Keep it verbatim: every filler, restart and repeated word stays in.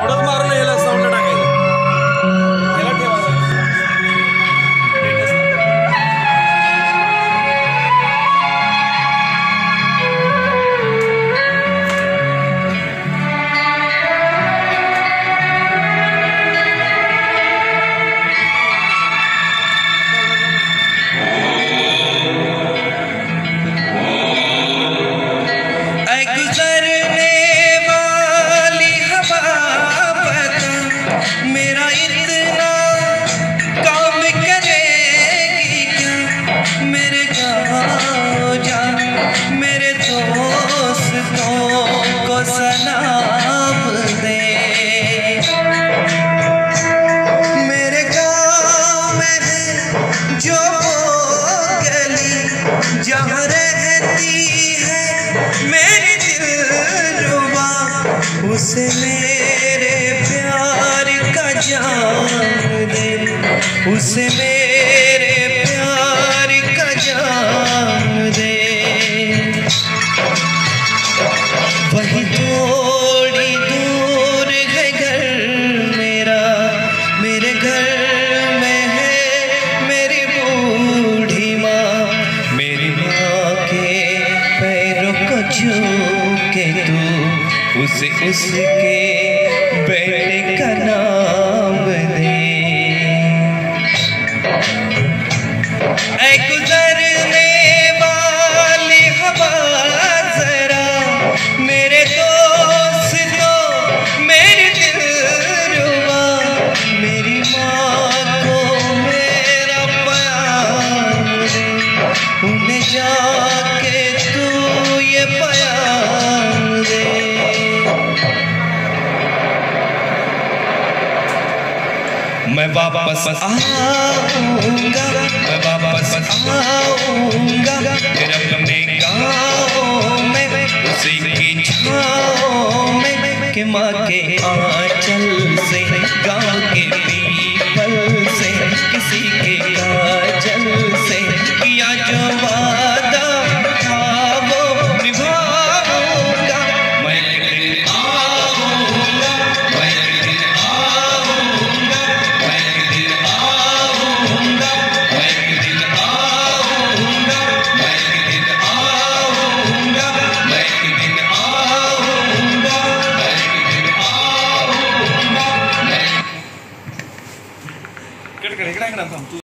उडत मारून याला साऊंड टाकायचं याला ठेवायचं जहाँ रहती है मेरी दिलरुबा उसे मेरे प्यार का जान दे उसे मेरे प्यार का जान दे वही थोड़ी दूर है घर मेरा मेरे घर में है मेरी बूढ़ी माँ मेरी माँ के पैरों को छू के तू उसे उसके बेटे का नाम दे ऐ गुजरने वाली हवा जरा मेरे दोस्तों मेरी दिलरुबा मेरी माँ को मेरा प्यार दे उन्हें जाके तू ये प्यार दे मैं वापस आऊंगा मैं वापस आऊंगा फिर अपने गाँव में उसी की छाँव में कि माँ के